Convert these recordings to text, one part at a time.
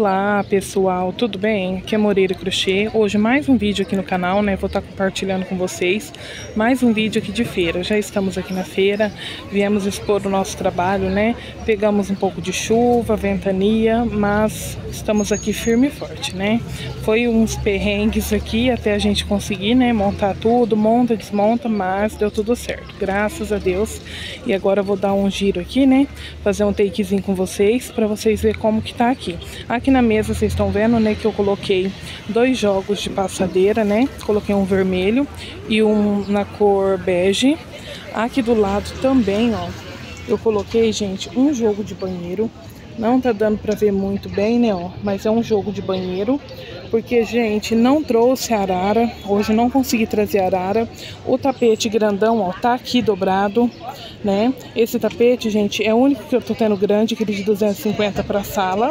Olá pessoal, tudo bem? Aqui é Moreira Crochê. Hoje mais um vídeo aqui no canal, né? Vou estar compartilhando com vocês mais um vídeo aqui de feira. Já estamos aqui na feira, viemos expor o nosso trabalho, né? Pegamos um pouco de chuva, ventania, mas estamos aqui firme e forte, né? Foi uns perrengues aqui até a gente conseguir, né? Montar tudo, monta, desmonta, mas deu tudo certo, graças a Deus. E agora eu vou dar um giro aqui, né? Fazer um takezinho com vocês, para vocês verem como que tá aqui. Aqui na mesa vocês estão vendo, né, que eu coloquei dois jogos de passadeira, né? Coloquei um vermelho e um na cor bege. Aqui do lado também, ó, eu coloquei, gente, um jogo de banheiro. Não tá dando pra ver muito bem, né, ó, mas é um jogo de banheiro. Porque, gente, não trouxe arara. Hoje não consegui trazer arara. O tapete grandão, ó, tá aqui dobrado, né? Esse tapete, gente, é o único que eu tô tendo grande, aquele de 250 pra sala,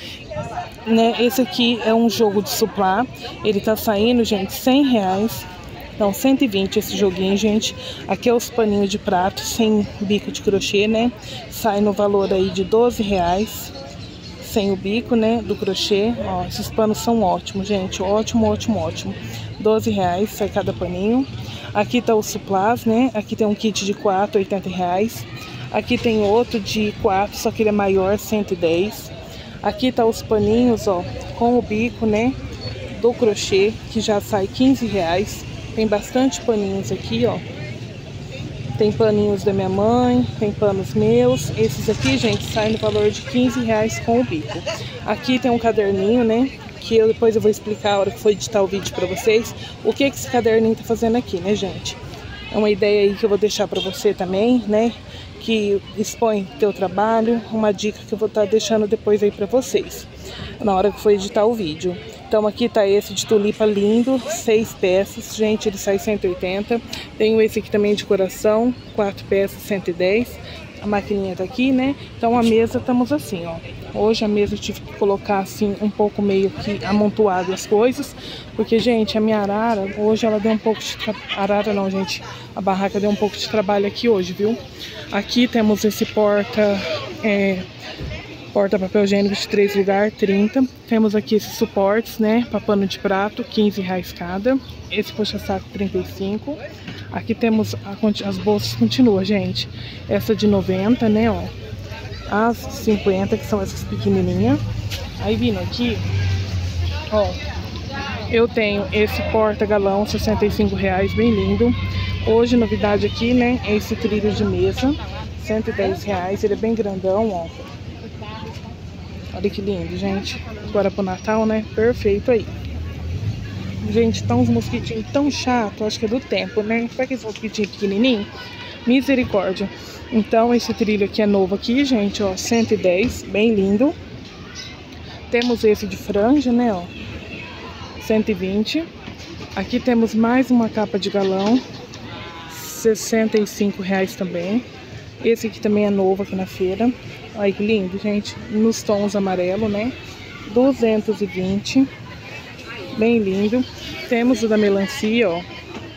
né? Esse aqui é um jogo de suplá. Ele tá saindo, gente, R$100. Então, 120 esse joguinho, gente. Aqui é os paninhos de prato sem bico de crochê, né? Sai no valor aí de R$12. Sem o bico, né, do crochê. Ó, esses panos são ótimos, gente. Ótimo, ótimo, ótimo. R$12 sai cada paninho. Aqui tá o suplás, né? Aqui tem um kit de 4, R$80. Aqui tem outro de 4, só que ele é maior, 110. Aqui tá os paninhos, ó, com o bico, né, do crochê, que já sai R$15. Tem bastante paninhos aqui, ó. Tem paninhos da minha mãe, tem panos meus. Esses aqui, gente, saem no valor de R$15 com o bico. Aqui tem um caderninho, né? Que depois eu vou explicar a hora que for editar o vídeo pra vocês. O que esse caderninho tá fazendo aqui, né, gente? É uma ideia aí que eu vou deixar pra você também, né? Que expõe teu trabalho. Uma dica que eu vou estar deixando depois aí pra vocês, na hora que for editar o vídeo. Então aqui tá esse de tulipa lindo, 6 peças, gente, ele sai 180. Tenho esse aqui também de coração, 4 peças, 110. A maquininha tá aqui, né? Então a mesa estamos assim, ó. Hoje a mesa eu tive que colocar assim um pouco meio que amontoado as coisas, porque, gente, a minha arara hoje ela deu um pouco de arara não, gente. A barraca deu um pouco de trabalho aqui hoje, viu? Aqui temos esse porta papel higiênico de 3 lugares, 30. Temos aqui esses suportes, né, para pano de prato, R$15 cada. Esse puxa-saco, 35. Aqui temos as bolsas, continua, gente. Essa de 90, né, ó. As 50, que são essas pequenininhas. Aí vindo aqui, ó, eu tenho esse porta-galão, R$65, bem lindo. Hoje, novidade aqui, né, é esse trilho de mesa, R$110. Ele é bem grandão, ó. Olha que lindo, gente. Agora pro Natal, né? Perfeito aí. Gente, tá uns mosquitinhos tão chatos. Acho que é do tempo, né? Sabe aqueles mosquitinhos pequenininhos? Misericórdia. Então, esse trilho aqui é novo aqui, gente, ó. 110, bem lindo. Temos esse de franja, né, ó. 120. Aqui temos mais uma capa de galão. R$65 também. Esse aqui também é novo aqui na feira. Olha que lindo, gente. Nos tons amarelo, né? 220. Bem lindo. Temos o da melancia, ó.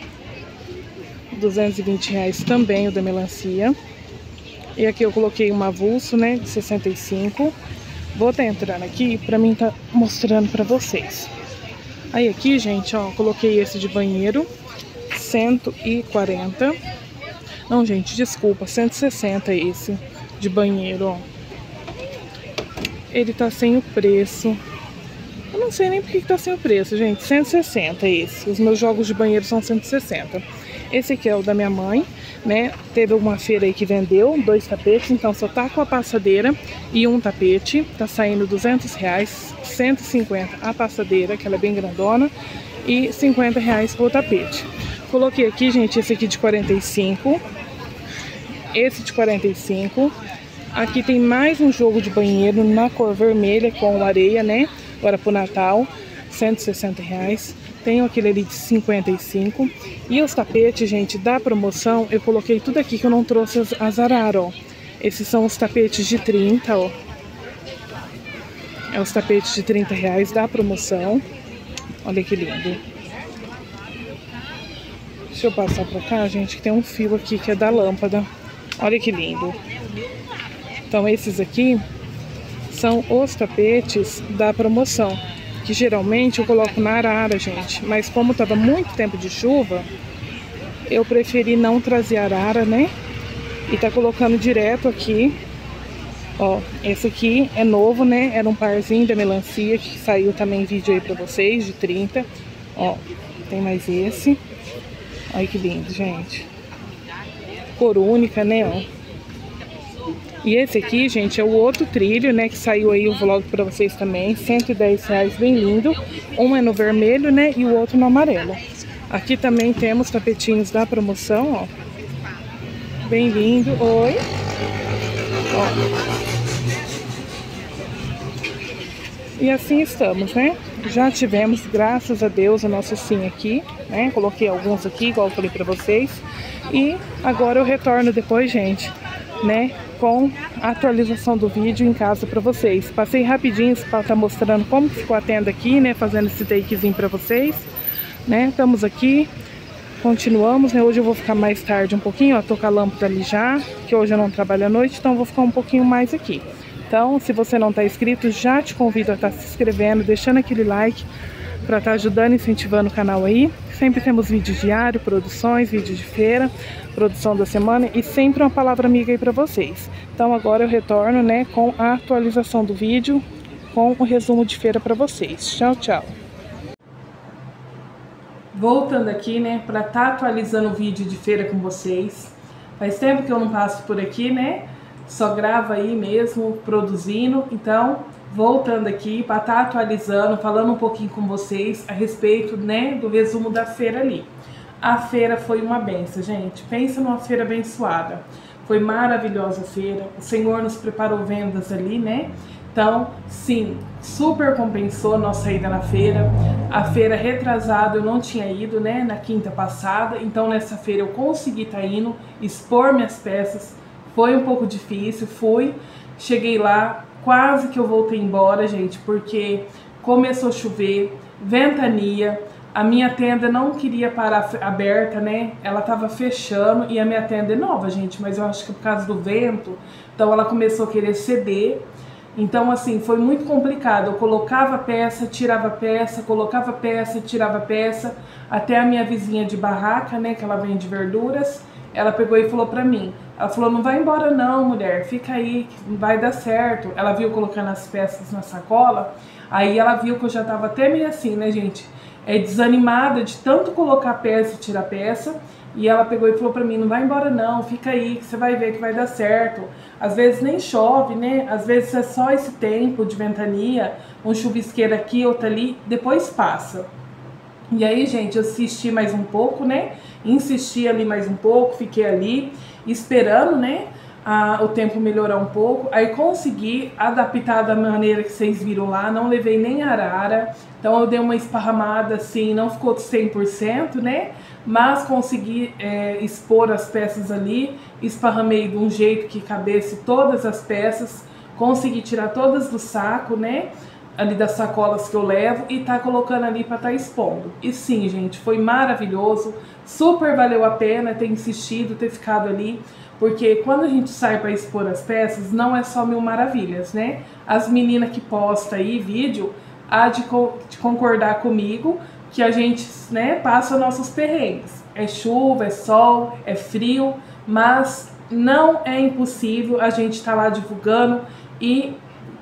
R$220 também o da melancia. E aqui eu coloquei um avulso, né? De 65. Vou estar entrando aqui pra mim tá mostrando pra vocês. Aí aqui, gente, ó. Coloquei esse de banheiro. 140. Não, gente, desculpa. 160 esse de banheiro, ó. Ele tá sem o preço. Eu não sei nem porque que tá sem o preço, gente. 160 esse. Os meus jogos de banheiro são 160. Esse aqui é o da minha mãe, né? Teve uma feira aí que vendeu 2 tapetes, então só tá com a passadeira e um tapete. Tá saindo R$200, 150 a passadeira, que ela é bem grandona, e R$50 o tapete. Coloquei aqui, gente, esse aqui de 45. Esse de 45. Aqui tem mais um jogo de banheiro na cor vermelha com areia, né? Agora pro Natal, R$160. Tenho aquele ali de 55. E os tapetes, gente, da promoção, eu coloquei tudo aqui que eu não trouxe as arara, ó. Esses são os tapetes de 30, ó. É os tapetes de R$30 da promoção. Olha que lindo. Deixa eu passar pra cá, gente, que tem um fio aqui que é da lâmpada. Olha que lindo. Então esses aqui são os tapetes da promoção, que geralmente eu coloco na arara, gente, mas como tava muito tempo de chuva, eu preferi não trazer arara, né? E tá colocando direto aqui. Ó, esse aqui é novo, né? Era um parzinho da melancia que saiu também vídeo aí pra vocês, de 30. Ó, tem mais esse. Olha que lindo, gente. Cor única, né, ó. E esse aqui, gente, é o outro trilho, né, que saiu aí o vlog pra vocês também. R$110, bem lindo. Um é no vermelho, né, e o outro no amarelo. Aqui também temos tapetinhos da promoção, ó. Bem lindo. Oi. Ó. E assim estamos, né? Já tivemos, graças a Deus, o nosso sim aqui, né? Coloquei alguns aqui, igual eu falei pra vocês. E agora eu retorno depois, gente, né? Com a atualização do vídeo em casa pra vocês. Passei rapidinho para estar mostrando como que ficou a tenda aqui, né? Fazendo esse takezinho pra vocês, né? Estamos aqui, continuamos, né? Hoje eu vou ficar mais tarde um pouquinho, ó. Tô com a lâmpada ali já, que hoje eu não trabalho à noite, então eu vou ficar um pouquinho mais aqui. Então, se você não está inscrito, já te convido a estar se inscrevendo, deixando aquele like para estar ajudando, incentivando o canal aí. Sempre temos vídeo diário, produções, vídeo de feira, produção da semana e sempre uma palavra amiga aí para vocês. Então agora eu retorno, né, com a atualização do vídeo, com o resumo de feira para vocês. Tchau, tchau. Voltando aqui, né, para estar atualizando o vídeo de feira com vocês. Faz tempo que eu não passo por aqui, né? Só gravo aí mesmo, produzindo. Então, voltando aqui para estar atualizando, falando um pouquinho com vocês a respeito, né, do resumo da feira ali. A feira foi uma benção, gente. Pensa numa feira abençoada. Foi maravilhosa a feira. O Senhor nos preparou vendas ali, né? Então, sim, super compensou a nossa ida na feira. A feira retrasada eu não tinha ido, né, na quinta passada. Então, nessa feira eu consegui estar indo, expor minhas peças. Foi um pouco difícil, cheguei lá, quase que eu voltei embora, gente, porque começou a chover, ventania, a minha tenda não queria parar aberta, né? Ela tava fechando e a minha tenda é nova, gente, mas eu acho que por causa do vento, então ela começou a querer ceder. Então, assim, foi muito complicado. Eu colocava peça, tirava peça, colocava peça, tirava peça, até a minha vizinha de barraca, né, que ela vende verduras, ela pegou e falou pra mim, ela falou, não vai embora não, mulher, fica aí, vai dar certo. Ela viu colocando as peças na sacola, aí ela viu que eu já tava até meio assim, né, gente, desanimada de tanto colocar peça e tirar peça, e ela pegou e falou pra mim, não vai embora não, fica aí, que você vai ver que vai dar certo. Às vezes nem chove, né, às vezes é só esse tempo de ventania, um chuvisqueiro aqui, outro ali, depois passa. E aí, gente, eu assisti mais um pouco, né? Insisti ali mais um pouco, fiquei ali esperando, né? O tempo melhorar um pouco. Aí consegui adaptar da maneira que vocês viram lá, não levei nem arara. Então eu dei uma esparramada assim, não ficou 100%, né? Mas consegui expor as peças ali, esparramei de um jeito que cabesse todas as peças, consegui tirar todas do saco, né? Ali das sacolas que eu levo e tá colocando ali para tá expondo. E sim, gente, foi maravilhoso, super valeu a pena ter insistido, ter ficado ali, porque quando a gente sai para expor as peças, não é só mil maravilhas, né? As meninas que postam aí vídeo, há de concordar comigo que a gente, né, passa nossos perrengues. É chuva, é sol, é frio, mas não é impossível a gente estar lá divulgando e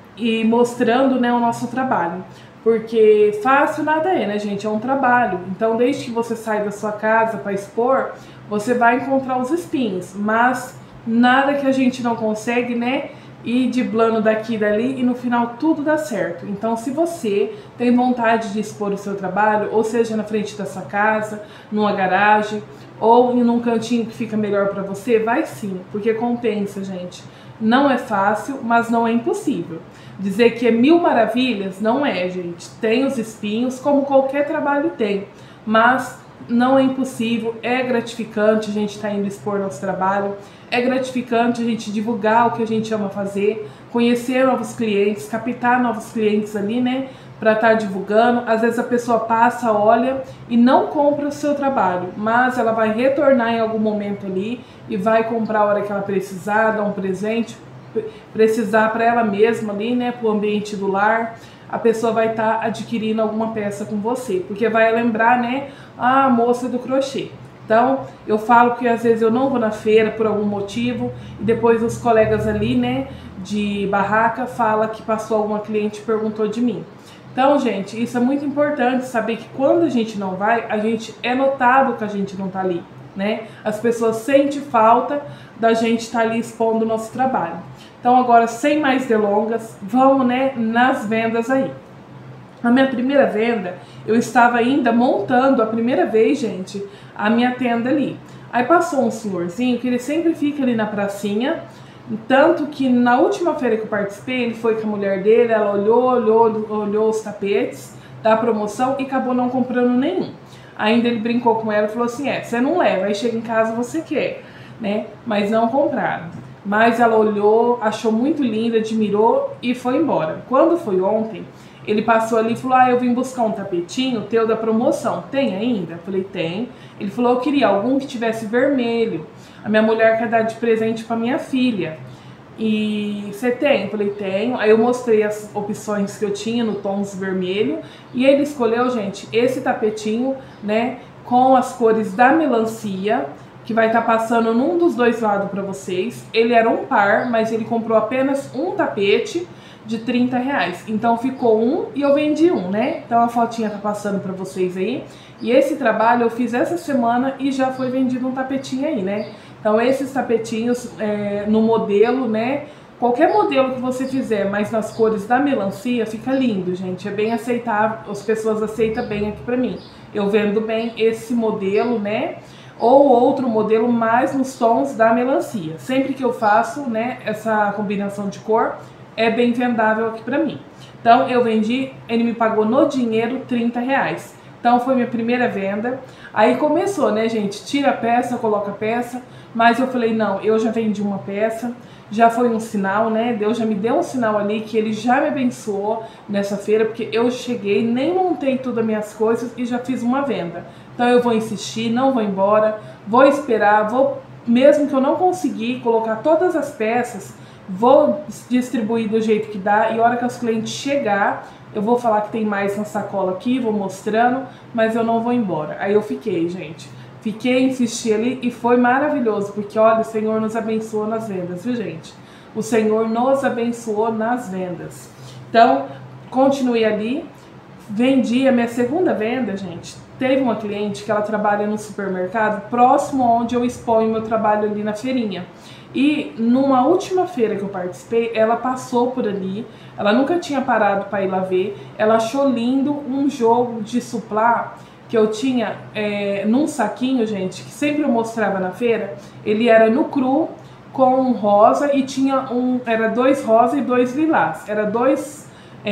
mostrando, né, o nosso trabalho, porque fácil nada é, né, gente, é um trabalho. Então desde que você sai da sua casa para expor, você vai encontrar os espinhos, mas nada que a gente não consegue, né, ir driblando daqui e dali e no final tudo dá certo. Então se você tem vontade de expor o seu trabalho, ou seja na frente da sua casa, numa garagem ou em um cantinho que fica melhor para você, vai sim, porque compensa, gente. Não é fácil, mas não é impossível. Dizer que é mil maravilhas, não é, gente. Tem os espinhos, como qualquer trabalho tem. Mas não é impossível, é gratificante a gente estar indo expor nosso trabalho. É gratificante a gente divulgar o que a gente ama fazer, conhecer novos clientes, captar novos clientes ali, né? Para estar divulgando. Às vezes a pessoa passa, olha e não compra o seu trabalho, mas ela vai retornar em algum momento ali e vai comprar a hora que ela precisar, dar um presente. precisar para ela mesma ali, né, para o ambiente do lar, a pessoa vai estar adquirindo alguma peça com você, porque vai lembrar, né, a moça do crochê. Então, eu falo que às vezes eu não vou na feira por algum motivo e depois os colegas ali, né, de barraca fala que passou alguma cliente e perguntou de mim. Então, gente, isso é muito importante saber que quando a gente não vai, a gente é notado que a gente não tá ali, né? As pessoas sentem falta da gente estar ali expondo o nosso trabalho. Então, agora, sem mais delongas, vamos, né, nas vendas aí. A minha primeira venda, eu estava ainda montando a primeira vez, gente, a minha tenda ali. Aí passou um senhorzinho que ele sempre fica ali na pracinha, tanto que na última feira que eu participei, ele foi com a mulher dele, ela olhou os tapetes da promoção e acabou não comprando nenhum. Ainda ele brincou com ela e falou assim, você não leva, aí chega em casa você quer, né? Mas não compraram. Mas ela olhou, achou muito linda, admirou e foi embora. Quando foi ontem, ele passou ali e falou, eu vim buscar um tapetinho teu da promoção, tem ainda? Eu falei, tem. Ele falou, eu queria algum que tivesse vermelho. A minha mulher quer dar de presente para minha filha. E você tem? Eu falei, tenho. Aí eu mostrei as opções que eu tinha no tons vermelho. E ele escolheu, gente, esse tapetinho, né, com as cores da melancia, que vai estar passando num dos dois lados para vocês. Ele era um par, mas ele comprou apenas um tapete de R$30. Então ficou um e eu vendi um, né? Então a fotinha tá passando para vocês aí. E esse trabalho eu fiz essa semana e já foi vendido um tapetinho aí, né? Então esses tapetinhos no modelo, né? Qualquer modelo que você fizer, mas nas cores da melancia, fica lindo, gente. É bem aceitável, as pessoas aceitam bem aqui pra mim. Eu vendo bem esse modelo, né? Ou outro modelo mais nos tons da melancia. Sempre que eu faço, né, essa combinação de cor, é bem vendável aqui pra mim. Então eu vendi, ele me pagou no dinheiro R$30. Então foi minha primeira venda. Aí começou, né, gente? Tira a peça, coloca a peça. Mas eu falei, não, eu já vendi uma peça. Já foi um sinal, né? Deus já me deu um sinal ali que ele já me abençoou nessa feira, porque eu cheguei, nem montei todas as minhas coisas e já fiz uma venda. Então eu vou insistir, não vou embora, vou esperar, mesmo que eu não conseguir colocar todas as peças, vou distribuir do jeito que dá e a hora que os clientes chegar, eu vou falar que tem mais na sacola aqui, vou mostrando, mas eu não vou embora. Aí eu fiquei, gente. Fiquei, insisti ali e foi maravilhoso, porque olha, o Senhor nos abençoou nas vendas, viu, gente? O Senhor nos abençoou nas vendas. Então, continuei ali, vendi a minha segunda venda, gente. Teve uma cliente que ela trabalha no supermercado próximo onde eu exponho meu trabalho ali na feirinha. E numa última feira que eu participei, ela passou por ali, ela nunca tinha parado para ir lá ver, ela achou lindo um jogo de suplá que eu tinha num saquinho, gente, que sempre eu mostrava na feira. Ele era no cru com rosa e tinha era 2 rosa e 2 lilás. Era 2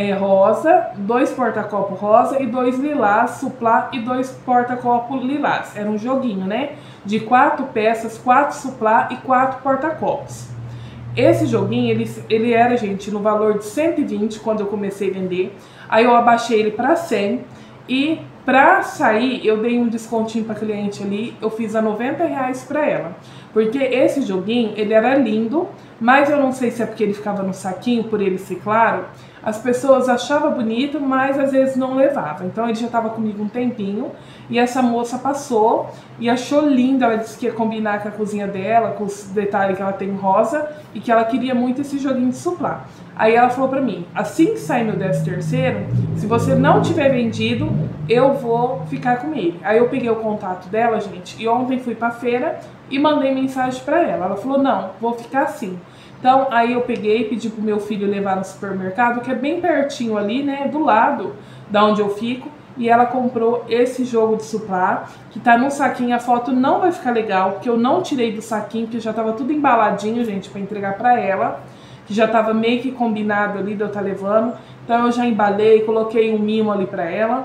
rosa, 2 porta-copo rosa e 2 lilás, suplá e 2 porta-copo lilás. Era um joguinho, né? De 4 peças, 4 suplá e 4 porta-copos. Esse joguinho, ele era, gente, no valor de 120 quando eu comecei a vender. Aí eu abaixei ele para 100 e pra sair eu dei um descontinho pra cliente ali, eu fiz a R$90 pra ela. Porque esse joguinho, ele era lindo, mas eu não sei se é porque ele ficava no saquinho, por ele ser claro, as pessoas achavam bonito, mas às vezes não levavam. Então ele já estava comigo um tempinho e essa moça passou e achou lindo. Ela disse que ia combinar com a cozinha dela, com os detalhes que ela tem rosa e que ela queria muito esse joguinho de suplá. Aí ela falou pra mim, assim que sair meu 13º, se você não tiver vendido, eu vou ficar com ele. Aí eu peguei o contato dela, gente, e ontem fui pra feira e mandei mensagem pra ela. Ela falou, não, vou ficar assim. Então, aí eu peguei e pedi pro meu filho levar no supermercado, que é bem pertinho ali, né, do lado da onde eu fico, e ela comprou esse jogo de suplá, que tá num saquinho. A foto não vai ficar legal, porque eu não tirei do saquinho, porque já tava tudo embaladinho, gente, pra entregar pra ela, que já tava meio que combinado ali de eu estar levando. Então eu já embalei, coloquei um mimo ali pra ela,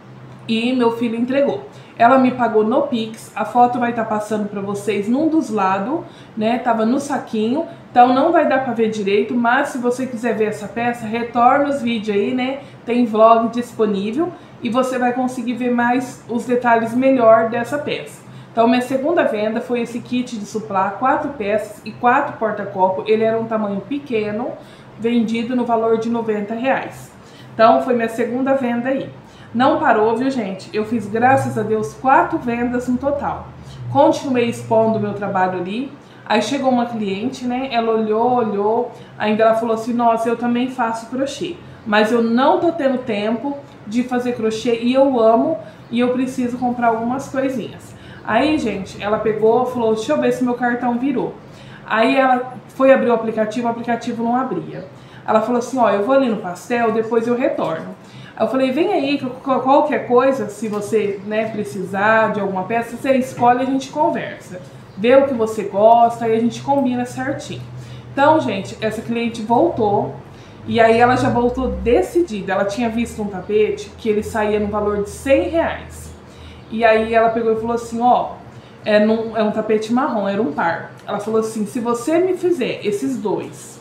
e meu filho entregou. Ela me pagou no Pix, a foto vai estar passando para vocês num dos lados, né? Tava no saquinho, então não vai dar para ver direito, mas se você quiser ver essa peça, retorna os vídeos aí, né? Tem vlog disponível e você vai conseguir ver mais os detalhes melhor dessa peça. Então minha segunda venda foi esse kit de suplá, 4 peças e 4 porta-copo. Ele era um tamanho pequeno, vendido no valor de R$90. Então foi minha segunda venda aí. Não parou, viu, gente? Eu fiz, graças a Deus, 4 vendas no total. Continuei expondo o meu trabalho ali. Aí chegou uma cliente, né? Ela olhou, ainda ela falou assim: nossa, eu também faço crochê, mas eu não tô tendo tempo de fazer crochê e eu amo e eu preciso comprar algumas coisinhas. Aí, gente, ela pegou, falou: deixa eu ver se meu cartão virou. Aí ela foi abrir o aplicativo não abria. Ela falou assim: ó, eu vou ali no pastel, depois eu retorno. Aí eu falei: vem aí, qualquer coisa, se você, né, precisar de alguma peça, você escolhe e a gente conversa. Vê o que você gosta e a gente combina certinho. Então, gente, essa cliente voltou e aí ela já voltou decidida. Ela tinha visto um tapete que ele saía no valor de R$100. E aí ela pegou e falou assim: ó, é um tapete marrom, era um par. Ela falou assim: se você me fizer esses dois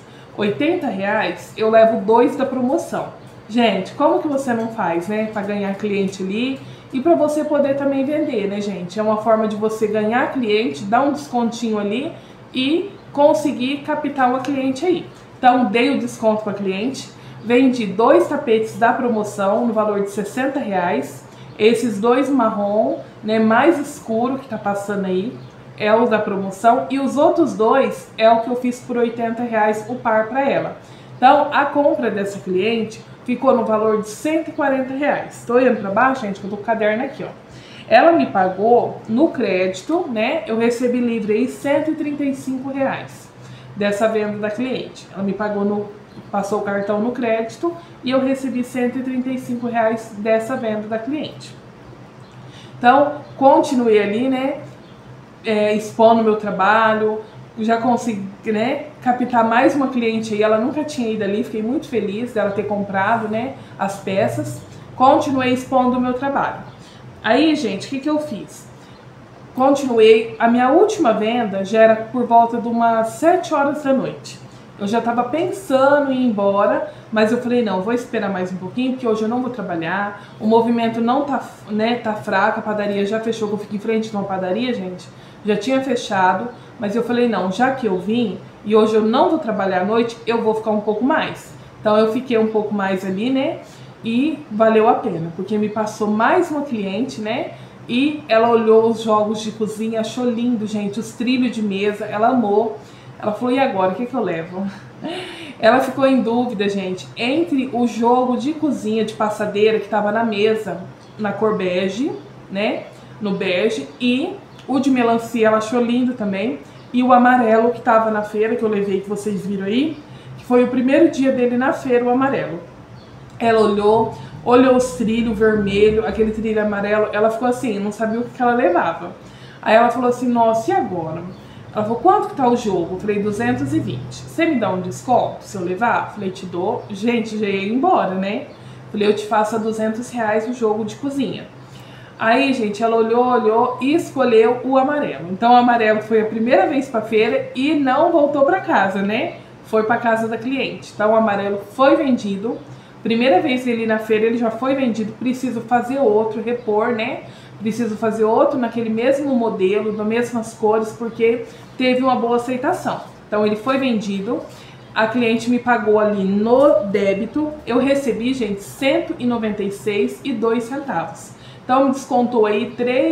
R$80, eu levo 2 da promoção. Gente, como que você não faz, né, para ganhar cliente ali e para você poder também vender, né, gente? É uma forma de você ganhar cliente, dar um descontinho ali e conseguir captar uma cliente aí. Então, dei o desconto para a cliente, vendi 2 tapetes da promoção no valor de R$60. Esses 2 marrom, né, mais escuro que tá passando aí, é o da promoção, e os outros 2 é o que eu fiz por R$80 o par para ela. Então, a compra dessa cliente ficou no valor de R$140. Estou olhando para baixo, gente, que eu tô com o caderno aqui, ó. Ela me pagou no crédito, né? Eu recebi livre aí R$135 dessa venda da cliente. Ela me pagou passou o cartão no crédito e eu recebi R$135 dessa venda da cliente. Então, continuei ali, né? Expondo meu trabalho, já consegui, né, captar mais uma cliente aí. Ela nunca tinha ido ali, fiquei muito feliz dela ter comprado, né, as peças. Continuei expondo o meu trabalho. Aí, gente, o que eu fiz? Continuei, a minha última venda já era por volta de umas 7 horas da noite. Eu já estava pensando em ir embora, mas eu falei: não, vou esperar mais um pouquinho, porque hoje eu não vou trabalhar, o movimento não tá, né, tá fraco, a padaria já fechou, que eu fico em frente de uma padaria, gente, já tinha fechado, mas eu falei: não, já que eu vim e hoje eu não vou trabalhar à noite, eu vou ficar um pouco mais. Então eu fiquei um pouco mais ali, né, e valeu a pena, porque me passou mais uma cliente, né, e ela olhou os jogos de cozinha, achou lindo, gente, os trilhos de mesa, ela amou. Ela falou: e agora, o que eu levo? Ela ficou em dúvida, gente, entre o jogo de cozinha de passadeira que estava na mesa, na cor bege, né, no bege, e o de melancia, ela achou lindo também, e o amarelo que estava na feira, que eu levei, que vocês viram aí, que foi o primeiro dia dele na feira, o amarelo. Ela olhou os trilhos vermelho, aquele trilho amarelo, ela ficou assim, não sabia o que ela levava. Aí ela falou assim: nossa, e agora? Ela falou: quanto que tá o jogo? Eu falei: 220. Você me dá um desconto se eu levar? Eu falei: te dou. Gente, já ia embora, né? Eu falei: eu te faço a R$200 o jogo de cozinha. Aí, gente, ela olhou e escolheu o amarelo. Então, o amarelo foi a primeira vez pra feira e não voltou pra casa, né? Foi pra casa da cliente. Então, o amarelo foi vendido. Primeira vez ele na feira, ele já foi vendido. Preciso fazer outro, repor, né? Preciso fazer outro naquele mesmo modelo, das mesmas cores, porque teve uma boa aceitação. Então ele foi vendido, a cliente me pagou ali no débito, eu recebi, gente, R$196,02. Então me descontou aí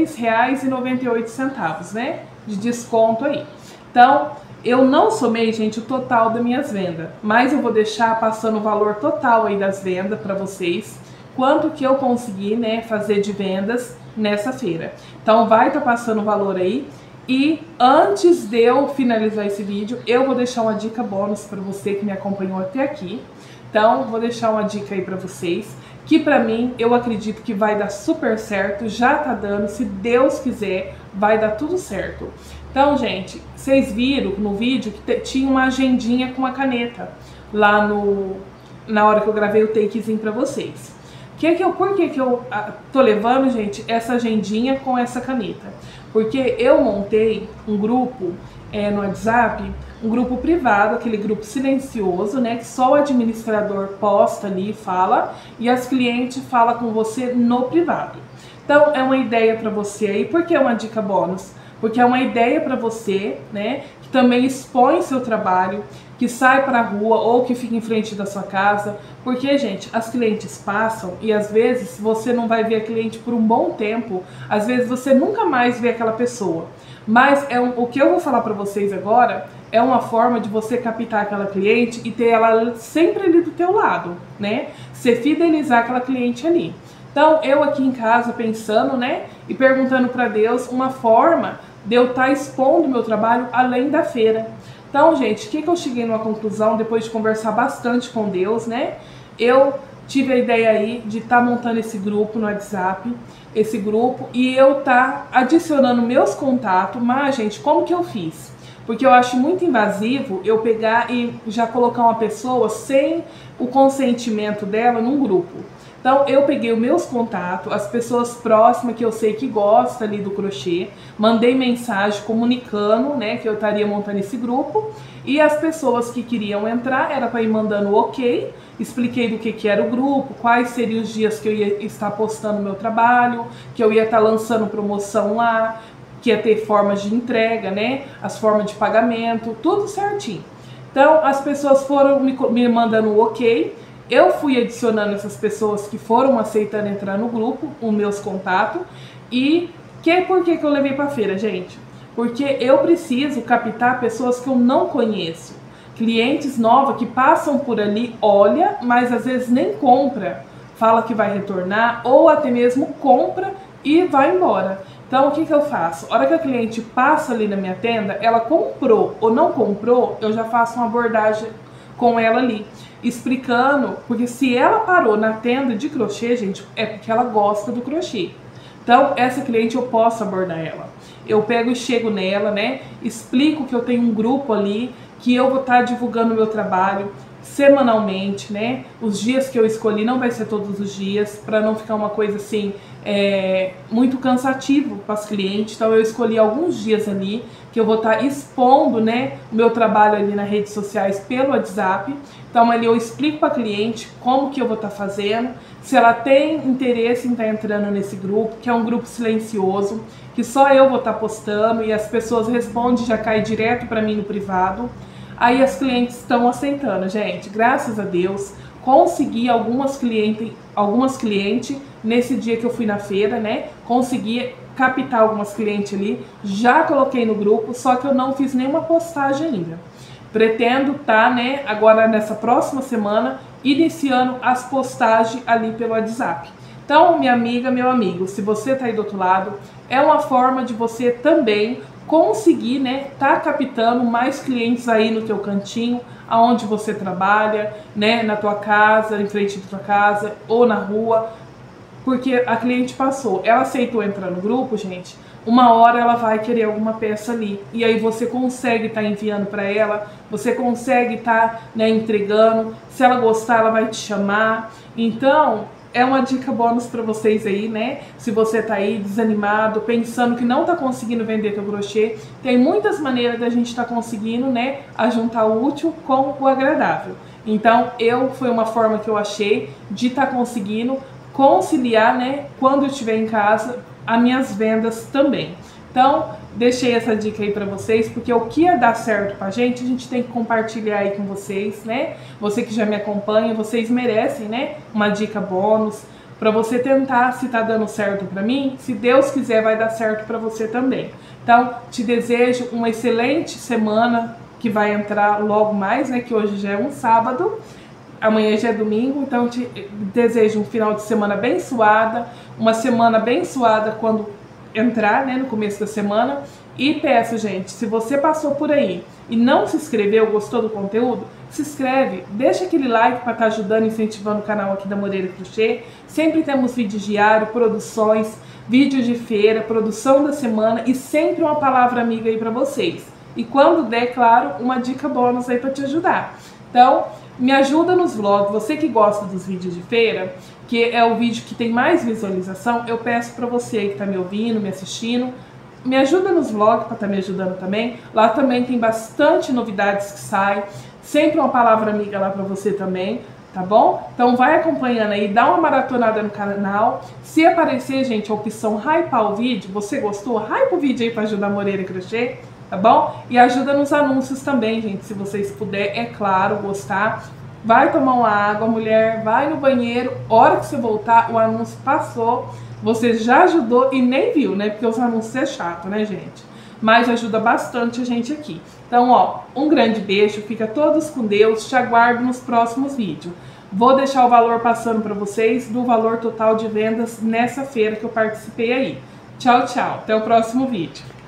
R$3,98, né, de desconto aí. Então eu não somei, gente, o total das minhas vendas, mas eu vou deixar passando o valor total aí das vendas para vocês, quanto que eu consegui, né, fazer de vendas nessa feira. Então vai estar passando o valor aí. E antes de eu finalizar esse vídeo, eu vou deixar uma dica bônus para você que me acompanhou até aqui. Então vou deixar uma dica aí para vocês, que para mim eu acredito que vai dar super certo, já tá dando, se Deus quiser, vai dar tudo certo. Então, gente, vocês viram no vídeo que tinha uma agendinha com uma caneta lá na hora que eu gravei o takezinho para vocês. Por que eu tô levando, gente, essa agendinha com essa caneta? Porque eu montei um grupo no WhatsApp, um grupo privado, aquele grupo silencioso, né, que só o administrador posta ali e fala, e as clientes falam com você no privado. Então é uma ideia para você aí. Por que é uma dica bônus? Porque é uma ideia para você, né, que também expõe seu trabalho, que sai para a rua ou que fica em frente da sua casa. Porque, gente, as clientes passam e às vezes você não vai ver a cliente por um bom tempo, às vezes você nunca mais vê aquela pessoa. Mas o que eu vou falar para vocês agora é uma forma de você captar aquela cliente e ter ela sempre ali do teu lado, né? Você fidelizar aquela cliente ali. Então, eu aqui em casa pensando, né, e perguntando para Deus uma forma de eu estar expondo meu trabalho além da feira. Então, gente, o que eu cheguei numa conclusão depois de conversar bastante com Deus, né? Eu tive a ideia aí de estar montando esse grupo no WhatsApp, esse grupo, e eu estar adicionando meus contatos. Mas, gente, como que eu fiz? Porque eu acho muito invasivo eu pegar e já colocar uma pessoa sem o consentimento dela num grupo. Então eu peguei os meus contatos, as pessoas próximas que eu sei que gostam ali do crochê, mandei mensagem comunicando, né, que eu estaria montando esse grupo, e as pessoas que queriam entrar era para ir mandando ok, expliquei do que era o grupo, quais seriam os dias que eu ia estar postando meu trabalho, que eu ia estar lançando promoção lá, que ia ter formas de entrega, né, as formas de pagamento, tudo certinho. Então as pessoas foram me mandando o ok. Eu fui adicionando essas pessoas que foram aceitando entrar no grupo, os meus contatos. E por que eu levei para feira, gente? Porque eu preciso captar pessoas que eu não conheço. Clientes novas que passam por ali, olha, mas às vezes nem compra. Fala que vai retornar ou até mesmo compra e vai embora. Então o que eu faço? A hora que a cliente passa ali na minha tenda, ela comprou ou não comprou, eu já faço uma abordagem com ela ali, explicando, porque se ela parou na tenda de crochê, gente, é porque ela gosta do crochê. Então, essa cliente eu posso abordar ela. Eu pego e chego nela, né? Explico que eu tenho um grupo ali, que eu vou estar divulgando o meu trabalho semanalmente, né? Os dias que eu escolhi não vai ser todos os dias, para não ficar uma coisa assim, muito cansativo para os clientes. Então eu escolhi alguns dias ali que eu vou estar expondo, né, o meu trabalho ali nas redes sociais pelo WhatsApp. Então ali eu explico para a cliente como que eu vou estar fazendo, se ela tem interesse em estar entrando nesse grupo, que é um grupo silencioso, que só eu vou estar postando e as pessoas respondem, já cai direto para mim no privado. Aí as clientes estão aceitando, gente, graças a Deus, consegui algumas clientes nesse dia que eu fui na feira, né? Consegui captar algumas clientes ali, já coloquei no grupo, só que eu não fiz nenhuma postagem ainda. Pretendo estar, né, agora nessa próxima semana, iniciando as postagens ali pelo WhatsApp. Então, minha amiga, meu amigo, se você tá aí do outro lado, é uma forma de você também conseguir, né, tá captando mais clientes aí no teu cantinho, aonde você trabalha, né, na tua casa, em frente da tua casa ou na rua, porque a cliente passou, ela aceitou entrar no grupo, gente, uma hora ela vai querer alguma peça ali, e aí você consegue estar enviando para ela, você consegue estar, né, entregando, se ela gostar ela vai te chamar. Então é uma dica bônus para vocês aí, né? Se você tá aí desanimado, pensando que não tá conseguindo vender teu crochê, tem muitas maneiras da gente tá conseguindo, né, a juntar o útil com o agradável. Então, foi uma forma que eu achei de estar conseguindo conciliar, né, quando eu estiver em casa, as minhas vendas também. Então, deixei essa dica aí pra vocês, porque o que ia dar certo pra gente, a gente tem que compartilhar aí com vocês, né? Você que já me acompanha, vocês merecem, né, uma dica bônus, pra você tentar, se tá dando certo pra mim, se Deus quiser vai dar certo pra você também. Então, te desejo uma excelente semana, que vai entrar logo mais, né, que hoje já é um sábado, amanhã já é domingo, então te desejo um final de semana abençoada, uma semana abençoada quando entrar, né, no começo da semana. E peço, gente, se você passou por aí e não se inscreveu, gostou do conteúdo, se inscreve, deixa aquele like para estar ajudando, incentivando o canal aqui da Moreira Crochê. Sempre temos vídeos diários, produções, vídeos de feira, produção da semana e sempre uma palavra amiga aí para vocês. E quando der, claro, uma dica bônus aí para te ajudar. Então, me ajuda nos vlogs, você que gosta dos vídeos de feira, que é o vídeo que tem mais visualização, eu peço para você que está me ouvindo, me assistindo, me ajuda nos vlogs para estar me ajudando também. Lá também tem bastante novidades que saem, sempre uma palavra amiga lá para você também. tá bom? Então vai acompanhando aí, dá uma maratonada no canal. Se aparecer, gente, a opção hypar o vídeo, você gostou? Hypa o vídeo aí para ajudar a Moreira Crochê, tá bom? E ajuda nos anúncios também, gente, se vocês puderem, é claro, gostar. Vai tomar uma água, mulher, vai no banheiro, hora que você voltar, o anúncio passou, você já ajudou e nem viu, né? Porque os anúncios é chato, né, gente? Mas ajuda bastante a gente aqui. Então, ó, um grande beijo, fica todos com Deus, te aguardo nos próximos vídeos. Vou deixar o valor passando para vocês do valor total de vendas nessa feira que eu participei aí. Tchau, tchau. Até o próximo vídeo.